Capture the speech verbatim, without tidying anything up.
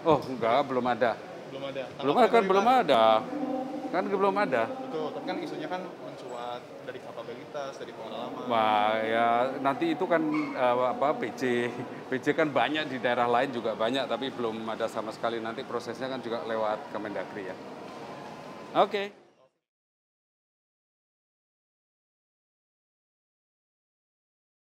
Oh enggak, belum ada. Belum ada. Belum ada Tanggapan kan dari belum Pak? ada. Kan belum ada. Betul, tapi kan isunya kan mencuat dari kapabilitas, dari pengalaman. Wah, ya nanti itu kan eh, apa P J, P J kan banyak di daerah lain juga banyak, tapi belum ada sama sekali. Nanti prosesnya kan juga lewat Kemendagri ya. Oke.